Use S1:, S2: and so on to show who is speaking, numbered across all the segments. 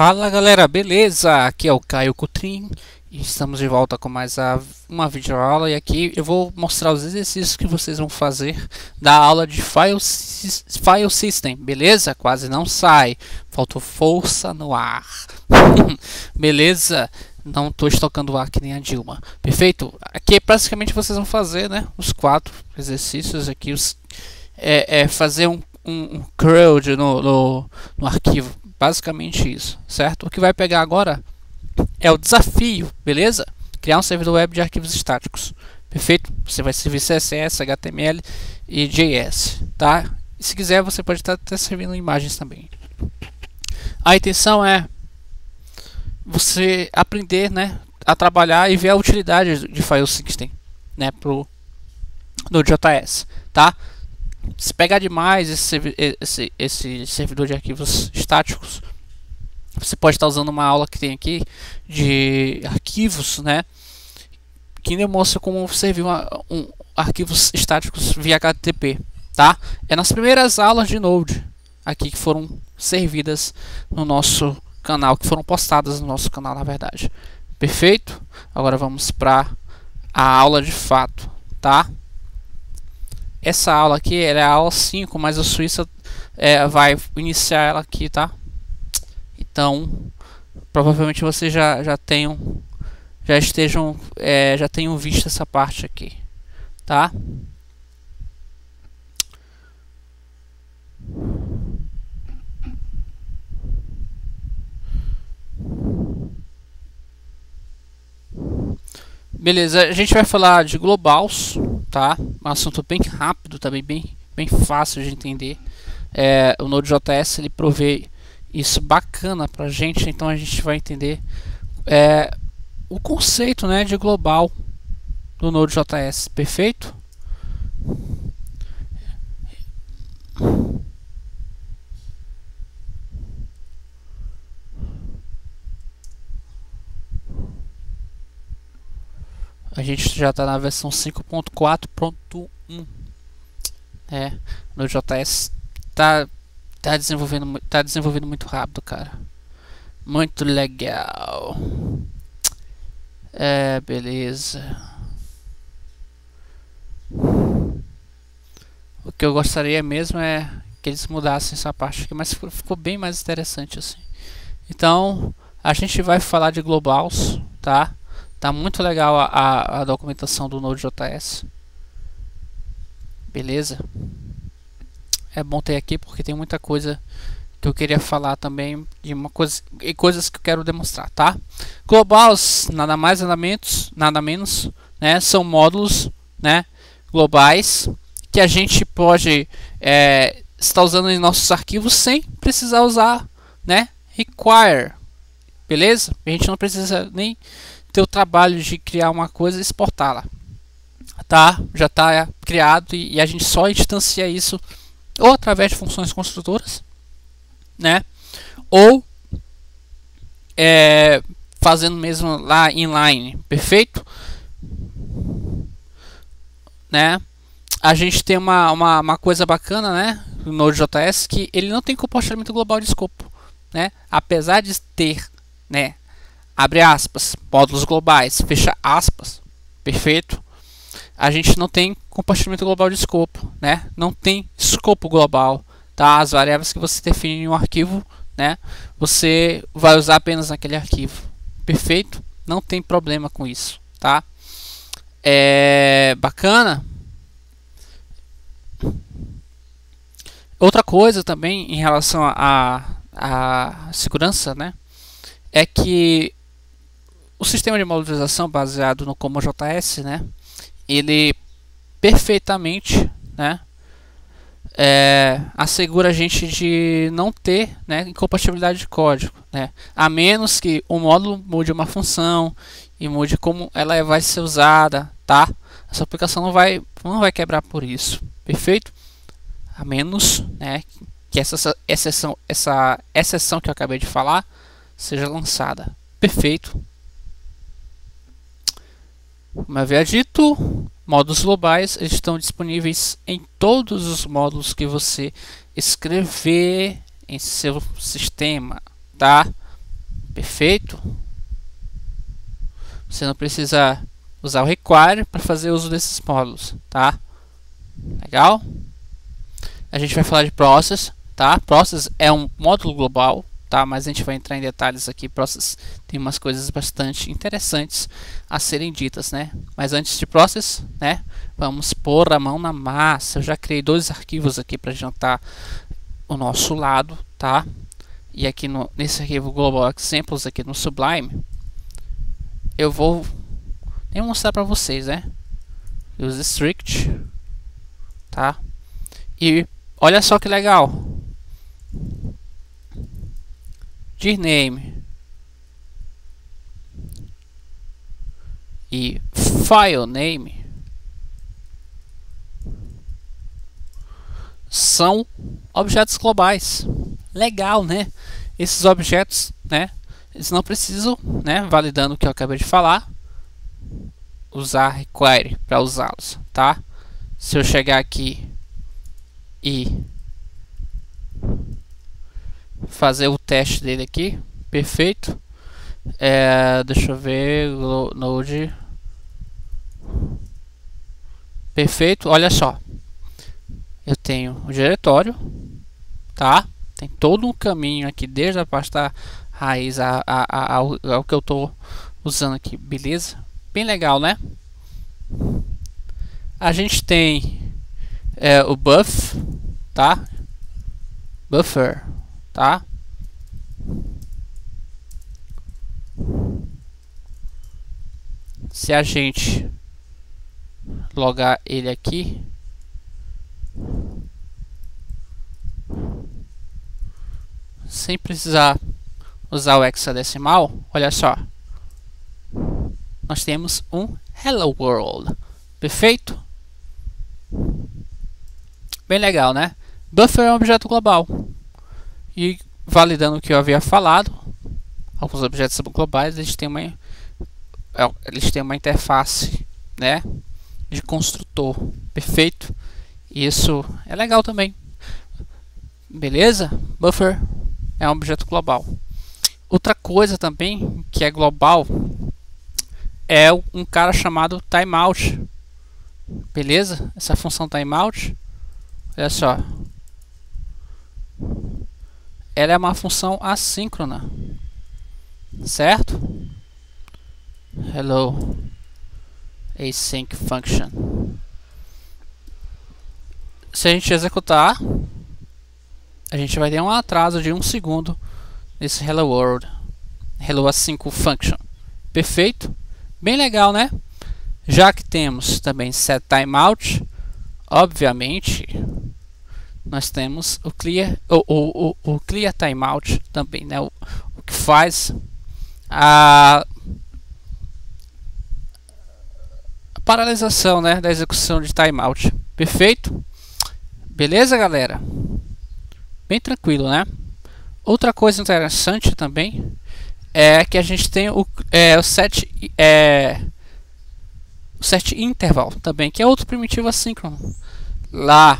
S1: Fala galera, beleza? Aqui é o Caio Cutrim e estamos de volta com mais uma videoaula. E aqui eu vou mostrar os exercícios que vocês vão fazer da aula de File System, beleza? Quase não sai, faltou força no ar. Beleza? Não estou estocando o ar que nem a Dilma. Perfeito? Aqui praticamente vocês vão fazer, né, os 4 exercícios aqui, fazer um CRUD no arquivo. Basicamente isso, certo? O que vai pegar agora é o desafio, beleza? Criar um servidor web de arquivos estáticos. Perfeito? Você vai servir CSS, HTML e JS, tá? E se quiser, você pode estar até servindo imagens também. A intenção é você aprender, né, a trabalhar e ver a utilidade de File System, né, pro Node.js, tá? Se pegar demais esse servidor de arquivos estáticos, você pode estar usando uma aula que tem aqui de arquivos, né, que demonstra como servir arquivos estáticos via HTTP, tá? É nas primeiras aulas de Node aqui que foram servidas no nosso canal, que foram postadas no nosso canal, na verdade. Perfeito? Agora vamos para a aula de fato, tá? Essa aula aqui é a aula 5, mas a Suíça vai iniciar ela aqui, tá? Então, provavelmente vocês já tenham visto essa parte aqui, tá? Beleza, a gente vai falar de globals, tá? Um assunto bem rápido, também bem fácil de entender. O Node.js ele provê isso bacana pra gente, então a gente vai entender o conceito, né, de global do Node.js, perfeito? A gente já está na versão 5.4.1. Node.js tá desenvolvendo muito rápido, cara. Muito legal. Beleza. O que eu gostaria mesmo é que eles mudassem essa parte aqui, mas ficou bem mais interessante assim. Então, a gente vai falar de globals, tá? Tá muito legal a documentação do Node.js. Beleza? É bom ter aqui porque tem muita coisa que eu queria falar também de coisas que eu quero demonstrar, tá? Globals, nada mais nada menos, né? São módulos, né, globais que a gente pode estar usando em nossos arquivos sem precisar usar, né, require. Beleza? A gente não precisa nem ter o trabalho de criar uma coisa e exportá-la, tá? Já está criado e a gente só instancia isso ou através de funções construtoras, né? Ou fazendo mesmo lá inline, perfeito? Né? A gente tem uma coisa bacana, né, no Node.js, que ele não tem compartilhamento global de escopo, né? Apesar de ter, né, abre aspas, módulos globais, fecha aspas, perfeito? A gente não tem compartilhamento global de escopo, né? Não tem escopo global, tá? As variáveis que você define em um arquivo, né, você vai usar apenas naquele arquivo, perfeito? Não tem problema com isso, tá? Bacana. Outra coisa também em relação à segurança, né, é que o sistema de modularização baseado no CommonJS, né, ele perfeitamente, né, assegura a gente de não ter, né, incompatibilidade de código, né, a menos que o módulo mude uma função e mude como ela vai ser usada, tá? Essa aplicação não vai quebrar por isso, perfeito? A menos, né, que essa exceção que eu acabei de falar seja lançada, perfeito? Como eu havia dito, módulos globais estão disponíveis em todos os módulos que você escrever em seu sistema, tá? Perfeito. Você não precisa usar o require para fazer uso desses módulos, tá? Legal? A gente vai falar de process, tá? Process é um módulo global, tá? Mas a gente vai entrar em detalhes aqui. Process tem umas coisas bastante interessantes a serem ditas, né? Mas antes de process, né? Vamos pôr a mão na massa. Eu já criei 2 arquivos aqui para adiantar o nosso lado, tá? E aqui nesse arquivo Global Examples aqui no Sublime, eu vou nem mostrar para vocês, né? Use strict, tá? E olha só que legal. Dirname e file name são objetos globais. Legal, né? Esses objetos, né? Eles não precisam, né? Validando o que eu acabei de falar, usar require para usá-los, tá? Se eu chegar aqui e fazer o teste dele aqui, perfeito. Deixa eu ver, node, perfeito. Olha só, eu tenho o diretório, tá? Tem todo um caminho aqui desde a parte da raiz ao que eu estou usando aqui, beleza? Bem legal, né? A gente tem o buff, tá? Buffer, tá? Se a gente logar ele aqui, sem precisar usar o hexadecimal, olha só, nós temos um Hello World, perfeito? Bem legal, né? Buffer é um objeto global e validando o que eu havia falado, alguns objetos globais eles têm uma interface, né, de construtor, perfeito? Isso é legal também, beleza? Buffer é um objeto global. Outra coisa também que é global é um cara chamado timeout, beleza? Essa função timeout, olha só, ela é uma função assíncrona, certo? Hello async function. Se a gente executar, a gente vai ter um atraso de 1 segundo nesse hello world, hello async function, perfeito? Bem legal, né? Já que temos também set timeout, obviamente nós temos o clear, o clear timeout também, né? O que faz a paralisação, né, da execução de timeout, perfeito? Beleza, galera? Bem tranquilo, né? Outra coisa interessante também é que a gente tem o set interval também, que é outro primitivo assíncrono. Lá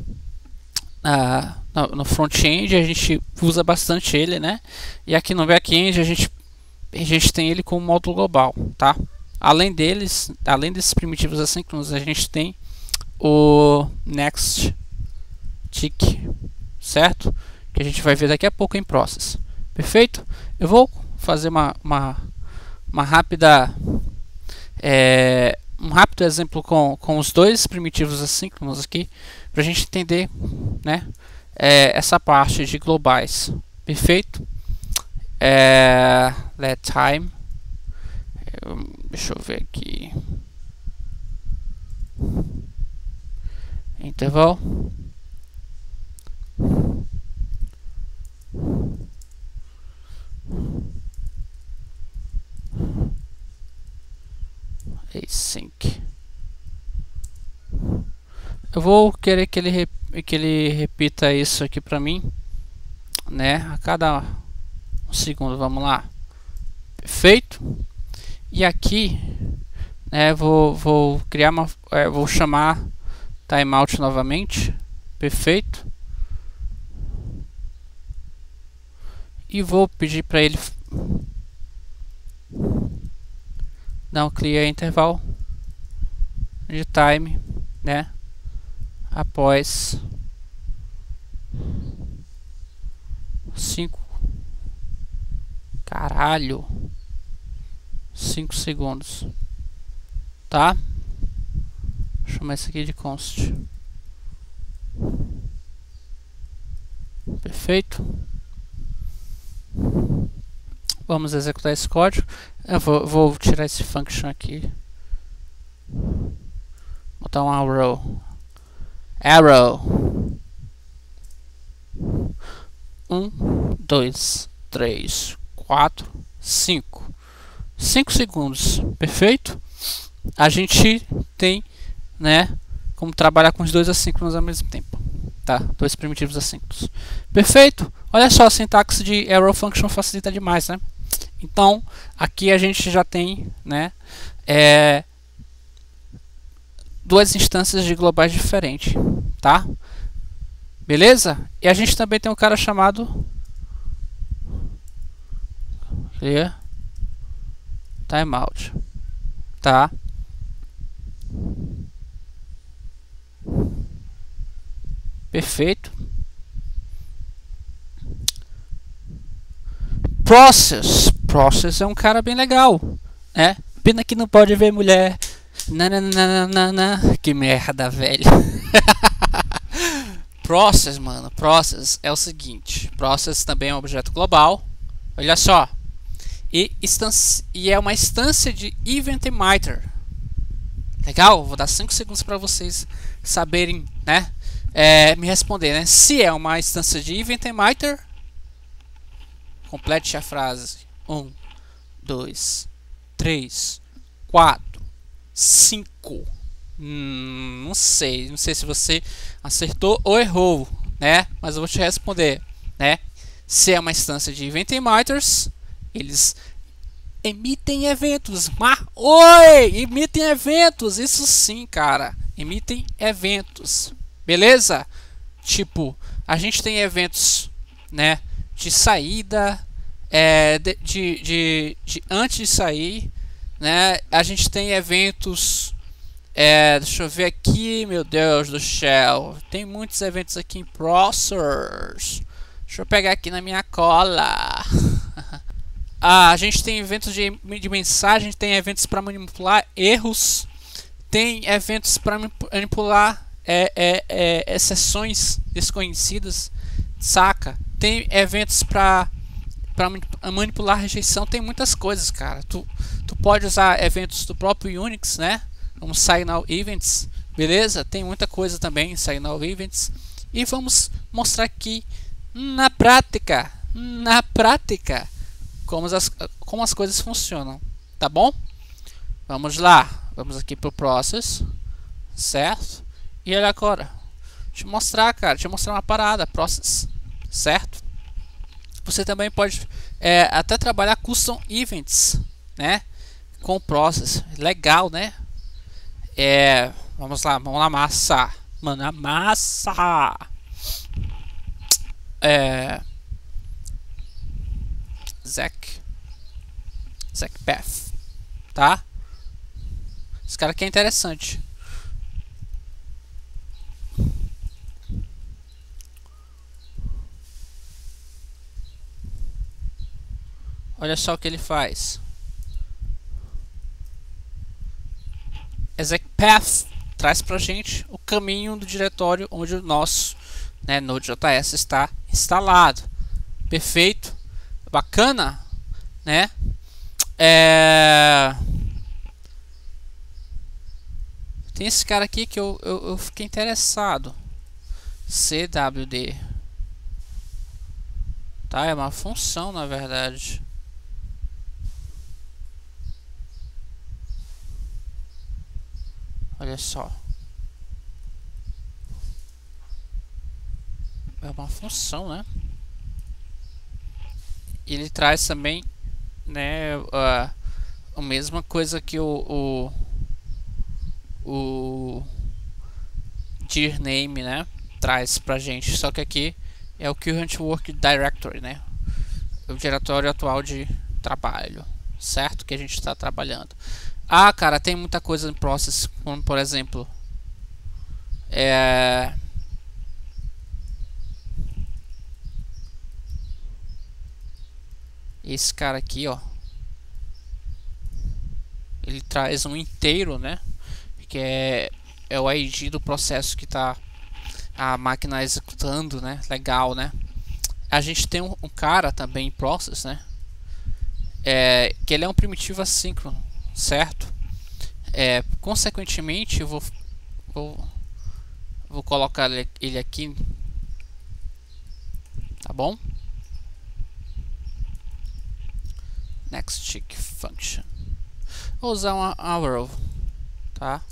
S1: no front-end a gente usa bastante ele, né? E aqui no back-end a gente tem ele como módulo global, tá? Além desses primitivos assíncronos, a gente tem o next tick, certo? Que a gente vai ver daqui a pouco em process. Perfeito? Eu vou fazer uma rápida um rápido exemplo com os 2 primitivos assíncronos aqui, para a gente entender, né, essa parte de globais. Perfeito? Let time, deixa eu ver aqui, interval, async. Eu vou querer que ele repita isso aqui para mim, né, a cada um segundo. Vamos lá, perfeito? E aqui, né, vou criar vou chamar timeout novamente, perfeito? E vou pedir para ele Dá um clear interval de time, né? Após 5 5 segundos, tá? Vou chamar isso aqui de const. Perfeito. Vamos executar esse código. Eu vou tirar esse function aqui. Botar um arrow. 1, 2, 3, 4, 5. 5 segundos. Perfeito? A gente tem, né, como trabalhar com os dois assíncronos ao mesmo tempo. Tá? Dois primitivos assíncronos. Perfeito? Olha só, a sintaxe de arrow function facilita demais, né? Então, aqui a gente já tem, né, duas instâncias de globais diferentes, tá? Beleza? E a gente também tem um cara chamado clear timeout, tá? Perfeito. Process é um cara bem legal, né? Pena que não pode ver mulher. Nananana. Que merda, velho. Process, mano. Process é o seguinte. Process também é um objeto global. Olha só. E é uma instância de event emitter. Legal? Vou dar 5 segundos para vocês saberem, né? Me responder, né? Se é uma instância de event emitter, complete a frase. 1, 2, 3, 4, 5. Não sei se você acertou ou errou, né? Mas eu vou te responder, né? Se é uma instância de event emitters, eles emitem eventos. Emitem eventos, isso sim, cara. Emitem eventos, beleza? Tipo, a gente tem eventos, né, de saída, de antes de sair, né? A gente tem eventos, deixa eu ver aqui, meu Deus do céu, tem muitos eventos aqui em Process. Deixa eu pegar aqui na minha cola. A gente tem eventos de mensagem, tem eventos para manipular erros, tem eventos para manipular exceções desconhecidas, saca? Tem eventos para manipular rejeição, tem muitas coisas, cara. Tu pode usar eventos do próprio Unix, né? Como signal events, beleza? Tem muita coisa também em signal events. E vamos mostrar aqui na prática, como as coisas funcionam, tá bom? Vamos lá, vamos aqui pro process, certo? E olha agora, deixa eu mostrar, cara, deixa eu mostrar uma parada, process, certo? Você também pode até trabalhar custom events, né? Com o process, legal, né? Vamos lá, vamos na massa, mano, a massa. ZecPath, tá? Esse cara aqui é interessante. Olha só o que ele faz. ZecPath traz pra gente o caminho do diretório onde o nosso, né, Node.js está instalado. Perfeito, bacana, né? Tem esse cara aqui que eu fiquei interessado. CWD, tá? É uma função, na verdade. Olha só, é uma função, né? Ele traz também, né, a mesma coisa que o dirname, né, traz pra gente, só que aqui é o current work directory, né, o diretório atual de trabalho, certo? Que a gente está trabalhando. Ah, cara, tem muita coisa em process, como por exemplo, esse cara aqui, ó, ele traz um inteiro, né? Que é o ID do processo que tá a máquina executando, né? Legal, né? A gente tem um cara também em process, né? Que ele é um primitivo assíncrono, certo? Consequentemente, eu vou colocar ele aqui, tá bom? Next tick function. Vou usar uma arrow, tá?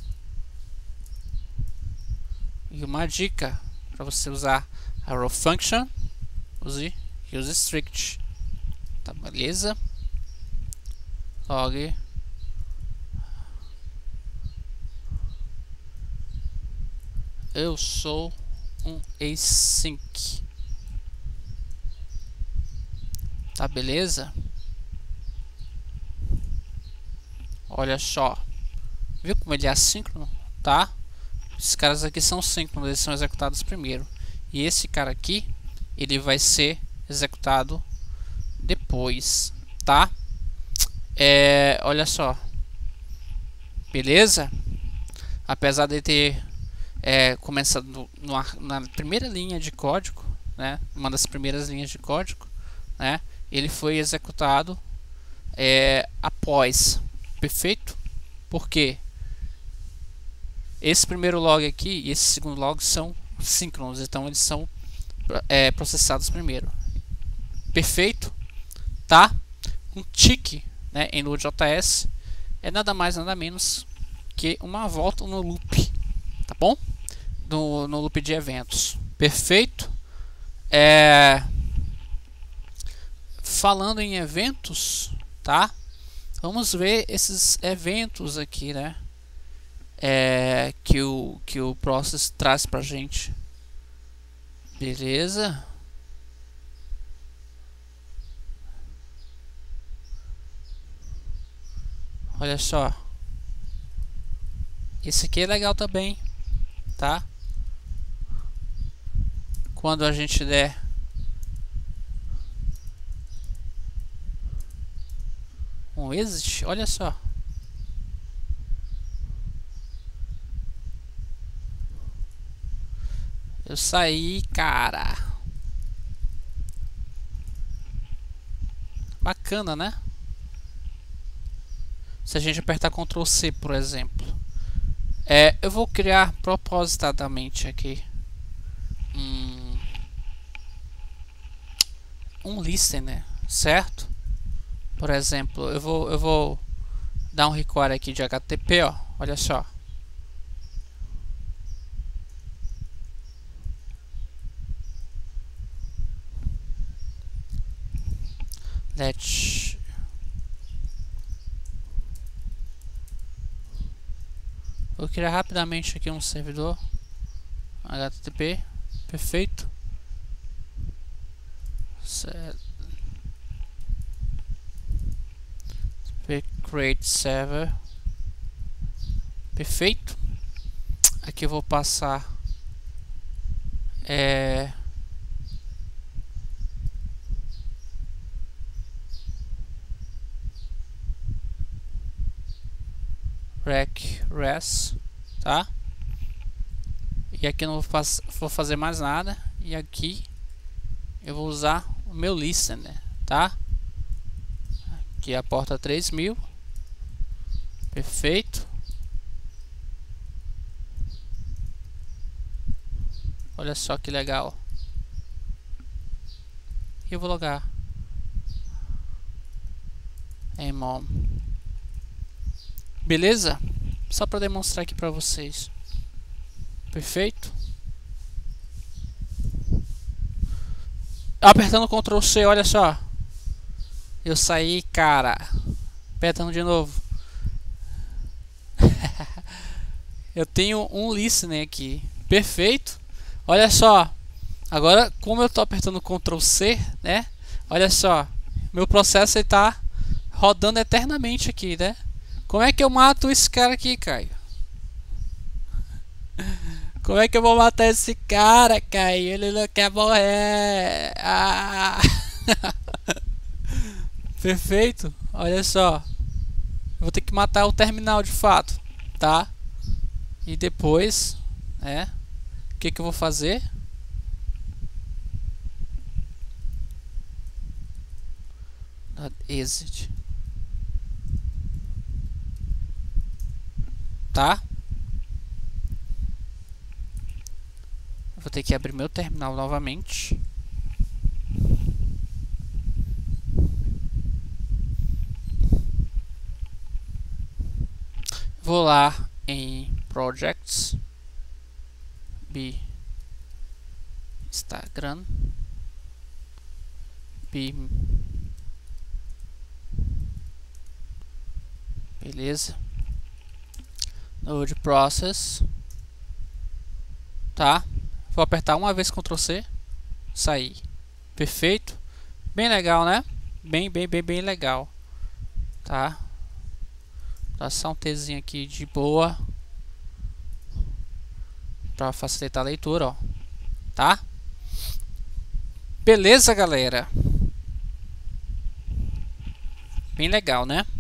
S1: E uma dica para você usar arrow function, use strict, tá, beleza? Log eu sou um async, tá, beleza? Olha só, viu como ele é assíncrono, tá? Esses caras aqui são síncronos, eles são executados primeiro. E esse cara aqui, ele vai ser executado depois, tá? Olha só, beleza? Apesar de ter começado na primeira linha de código, né? Uma das primeiras linhas de código, né? Ele foi executado após, perfeito? Porque esse primeiro log aqui e esse segundo log são síncronos, então eles são processados primeiro. Perfeito? Tá? Um tick, né, em Node.js é nada mais nada menos que uma volta no loop, tá bom? No loop de eventos. Perfeito? Falando em eventos, tá? Vamos ver esses eventos aqui, né? Que o process traz pra gente. Beleza? Olha só. Esse aqui é legal também, tá? Quando a gente der um exit, olha só. Eu saí, cara. Bacana, né? Se a gente apertar Ctrl C, por exemplo, eu vou criar propositadamente aqui um listener, certo? Por exemplo, eu vou dar um require aqui de HTTP, ó. Olha só. Vou criar rapidamente aqui um servidor HTTP, perfeito. Create server, perfeito. Aqui eu vou passar rec res, tá? E aqui eu não vou fazer mais nada. E aqui eu vou usar o meu listener, tá? Aqui a porta 3000, perfeito. Olha só que legal. E eu vou logar em mom. Beleza? Só para demonstrar aqui para vocês. Perfeito? Apertando Ctrl C, olha só. Eu saí, cara. Apertando de novo. Eu tenho um listener aqui. Perfeito? Olha só. Agora, como eu tô apertando Ctrl C, né? Olha só. Meu processo está rodando eternamente aqui, né? Como é que eu mato esse cara aqui, Caio? Como é que eu vou matar esse cara, Caio? Ele não quer morrer. Ah. Perfeito. Olha só. Eu vou ter que matar o terminal de fato, tá? E depois, o que eu vou fazer? Exit. Tá? Eu vou ter que abrir meu terminal novamente. Vou lá em Projects, Instagram, beleza. Node Process, tá? Vou apertar uma vez Ctrl C, sair. Perfeito. Bem legal, né? Bem legal, tá? Dá só um Tzinho aqui de boa para facilitar a leitura, ó. Tá? Beleza, galera? Bem legal, né?